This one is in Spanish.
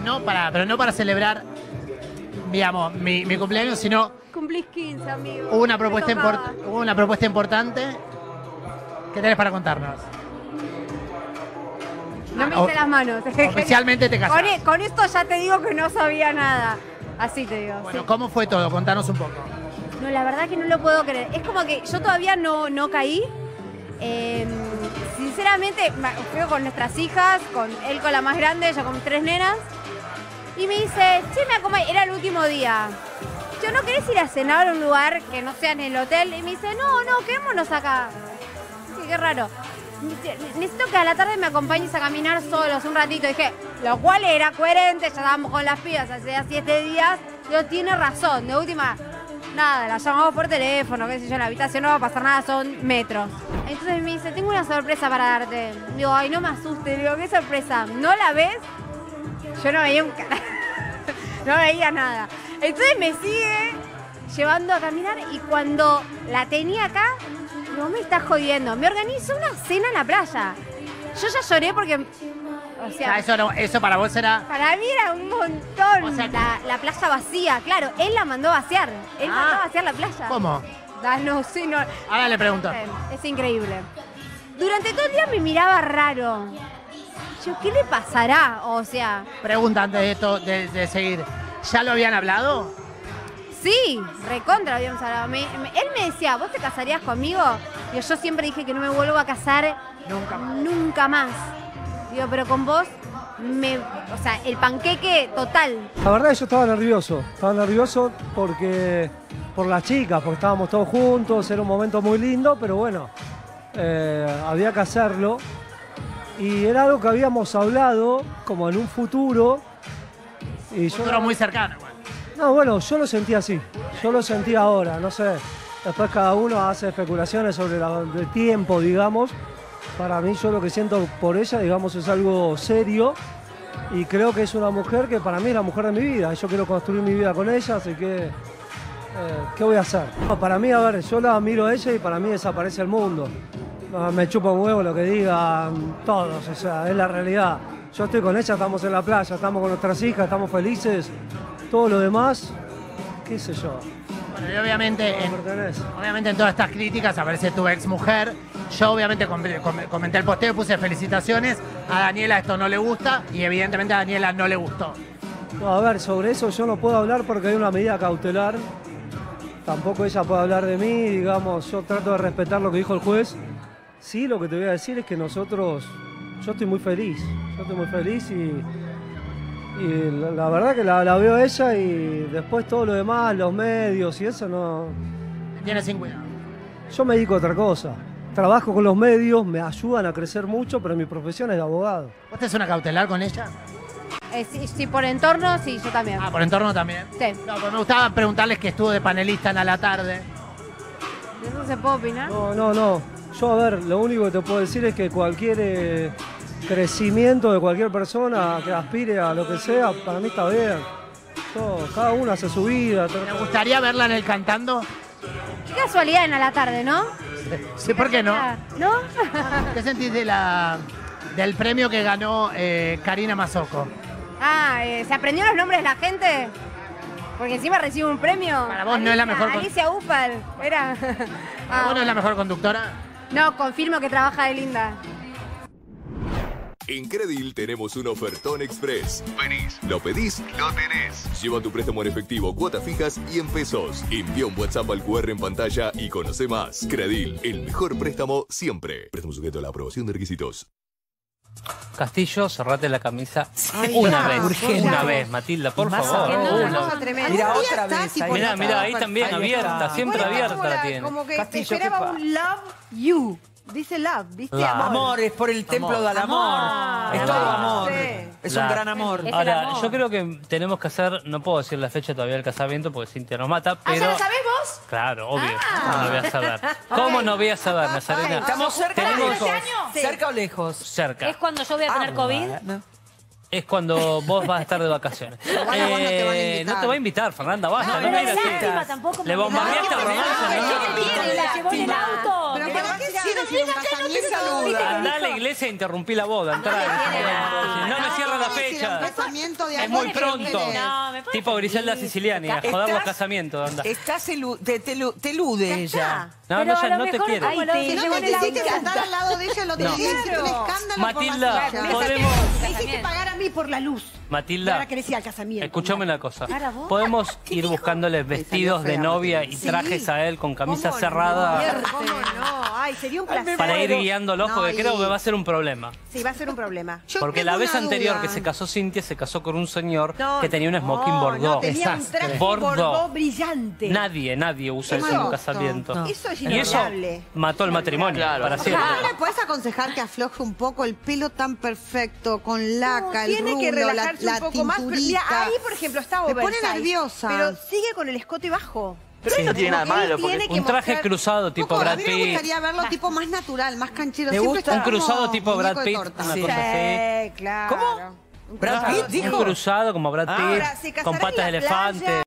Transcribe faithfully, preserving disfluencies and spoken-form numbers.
no para, pero no para celebrar, digamos, mi, mi cumpleaños, sino Cumplís quince, amigo. hubo una propuesta, Me import, tocaba. hubo una propuesta importante. ¿Qué tenés para contarnos? No me O- hice las manos. Oficialmente te casás. Con, e- con esto ya te digo que no sabía nada. Así te digo. Bueno, sí. ¿cómo fue todo? Contanos un poco. No, la verdad que no lo puedo creer. Es como que yo todavía no, no caí. Eh, sinceramente, ma- fui con nuestras hijas, con él con la más grande, yo con tres nenas. Y me dice, che, me acompaña. Era el último día. Yo, ¿no querés ir a cenar a un lugar que no sea en el hotel? Y me dice, no, no, quedémonos acá. Sí, qué raro. Me dice, necesito que a la tarde me acompañes a caminar solos un ratito. Dije, lo cual era coherente, ya estábamos con las pibas hace siete días. Yo, tiene razón, de última, nada, la llamamos por teléfono, qué sé yo, en la habitación no va a pasar nada, son metros. Entonces me dice, tengo una sorpresa para darte. Digo, ay, no me asustes, digo, ¿qué sorpresa? ¿No la ves? Yo no veía un cara. No veía nada. Entonces me sigue llevando a caminar y cuando la tenía acá, no me está jodiendo. Me organizó una cena en la playa. Yo ya lloré porque, o O sea, sea, eso, no- eso para vos era... para mí era un montón. O sea, la, la playa vacía, claro, él la mandó a vaciar. Él Ah. mandó a vaciar la playa. ¿Cómo? Ah, no, sí, no. Ahora le pregunto. Es increíble. Durante todo el día me miraba raro. Yo, ¿qué le pasará? O sea, Pregunta antes de esto, de, de seguir. ¿Ya lo habían hablado? sí, recontra habíamos hablado. Me- me- él me decía, ¿vos te casarías conmigo? Y yo siempre dije que no me vuelvo a casar Nunca más. nunca más. Digo, pero con vos, me, o sea, el panqueque total. La verdad yo estaba nervioso, estaba nervioso porque por las chicas, porque estábamos todos juntos, era un momento muy lindo, pero bueno, eh, había que hacerlo. Y era algo que habíamos hablado como en un futuro. Y yo, Futuro muy cercano, igual. no, bueno, yo lo sentí así, yo lo sentí ahora, no sé. Después cada uno hace especulaciones sobre la- el tiempo, digamos. Para mí yo lo que siento por ella, digamos, es algo serio. Y creo que es una mujer que para mí es la mujer de mi vida. Yo quiero construir mi vida con ella, así que... eh, ¿qué voy a hacer? No, para mí, a ver, yo la miro a ella y para mí desaparece el mundo. No, me chupa un huevo lo que digan todos, o sea, es la realidad. Yo estoy con ella, estamos en la playa, estamos con nuestras hijas, estamos felices. Todo lo demás, qué sé yo, Bueno, y obviamente no en, me pertenece. obviamente en todas estas críticas aparece tu ex mujer. Yo obviamente com- com- comenté el posteo y puse felicitaciones. A Daniela esto no le gusta y evidentemente a Daniela no le gustó. No, a ver, sobre eso yo no puedo hablar porque hay una medida cautelar. Tampoco ella puede hablar de mí, digamos, yo trato de respetar lo que dijo el juez. Sí, lo que te voy a decir es que nosotros, yo estoy muy feliz, yo estoy muy feliz y, y la, la verdad que la, la veo a ella y después todo lo demás, los medios y eso no... Me tiene sin cuidado. Yo me dedico a otra cosa. Trabajo con los medios, me ayudan a crecer mucho, pero mi profesión es de abogado. ¿Vos tenés una cautelar con ella? Eh, sí, sí, por entorno, sí, yo también. Ah, por entorno también. Sí. No, pues me gustaba preguntarles que estuvo de panelista en A la Tarde. ¿De eso se puede opinar? No, no, no. Yo, a ver, lo único que te puedo decir es que cualquier eh, crecimiento de cualquier persona que aspire a lo que sea, para mí está bien. Yo, cada uno hace su vida. ¿Me trata- gustaría verla en el Cantando? Qué casualidad en A la Tarde, ¿no? Sí, ¿por qué no? ¿No? ¿Qué sentís de la, del premio que ganó eh, Karina Mazzocco? Ah, eh, ¿se aprendió los nombres de la gente? Porque encima recibe un premio. Para vos no es la mejor con- Alicia Ufal, era. Ah, ¿Vos no es la mejor conductora? no, confirmo que trabaja de linda. En Credil tenemos un ofertón express. Venís, lo pedís, lo tenés. Lleva tu préstamo en efectivo, cuotas fijas y en pesos. Envía un WhatsApp al cu erre en pantalla y conoce más. Credil, el mejor préstamo siempre. Préstamo sujeto a la aprobación de requisitos. Castillo, cerrate la camisa Ay, una ya, vez, urgente. una vez, Matilda, por Más favor. ahora. una Una vez. cosa tremenda. Mira, Algún otra día vez. estás y ahí ponés Mirá, está. mirá, ahí también, Ahí abierta, está. siempre Bueno, abierta como la la- tiene. Como que Castillo, te esperaba ¿qué pasa? un love you. Dice love, ¿viste? Love. Amor, es por el templo Amor. del amor. Amor. Es todo Ah, amor. sí. Es La- un gran amor. Es el Ahora, amor. yo creo que tenemos que hacer, no puedo decir la fecha todavía del casamiento porque Cintia nos mata, ¿Ah, pero... ya lo sabés vos? Claro, obvio. Ah. ¿Cómo no voy a saber? ¿Cómo no voy a saber, Nazarena? Estamos cerca o Tenemos- lejos. Sí. ¿Cerca o lejos? Cerca. Es cuando yo voy a tener Ah, COVID. bueno. es cuando vos vas a estar de vacaciones. Igual a vos no te van a Eh, invitar. no te va a invitar, Fernanda, basta. No, No, pero mira es así. lástima tampoco. Le bombardeaste el romance, ¿no? La llevó en el auto. Pero Pero ¿para qué si sirve si un casamiento? Andá a la iglesia e interrumpí la boda. Entrá. No me cierra la fecha. Casamiento de Es amor muy que pronto. querés. No, me parece Tipo Griselda Siciliani, a joder los casamientos. Anda. Estás elu- te, te, elu- te elude ella. No, Pero no, a ella lo no te mejor quiere. como lo- Ay, se te- llevó no en te el Quisiste auto. sentar al lado de ella el otro No. día, hiciste un escándalo Matilda, por más allá. podemos... Me hiciste pagar a mí por la luz. Matilda, Ahora querés ir al casamiento. escuchame una cosa. ¿Ahora vos? Podemos ir buscándole vestidos de fea, novia y Matilda. trajes a él con camisa ¿Cómo cerrada no? ¿Cómo no? Ay, sería un placer. para ir guiándolos No, porque y- creo que va a ser un problema. Sí, va a ser un problema. Yo Porque tengo la vez una anterior duda. que se casó Cintia, se casó con un señor No, que tenía un smoking no, bordó. No, tenía un Desastre. traje Bordó. bordó brillante. Nadie, nadie usa Qué eso en un malo. casamiento. No. Eso es Y eso inolvidable. mató el matrimonio para siempre. ¿No le puedes aconsejar que afloje un poco el pelo tan perfecto, con laca, el Tiene que rulo, la, relajarse la un poco más. Pero mira, tinturita? ahí, por ejemplo, está Me pone oversize, nerviosa. Pero sigue con el escote bajo. Pero ahí no tiene nada Como que él malo, porque tiene que Un traje mostrar- cruzado tipo Poco, a Brad mí me Pitt. gustaría verlo tipo más natural, más canchero. ¿Te Siempre gusta? está Un cruzado como tipo muñeco Brad de Pitt, torta. una Sí, cosa así. claro. ¿Cómo? Brad Pitt Un dijo. cruzado como Brad Pitt, Ahora, se con casará en patas de la elefante. playa,